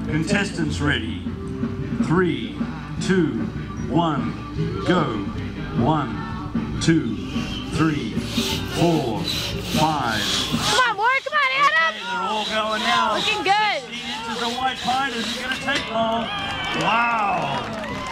Contestants ready. 3, 2, 1, go. 1, 2, 3, 4, 5. Come on, boy. Come on, Adam. Okay, they're all going now. Looking good. 16 inches of white pine. Is it going to take long? Wow.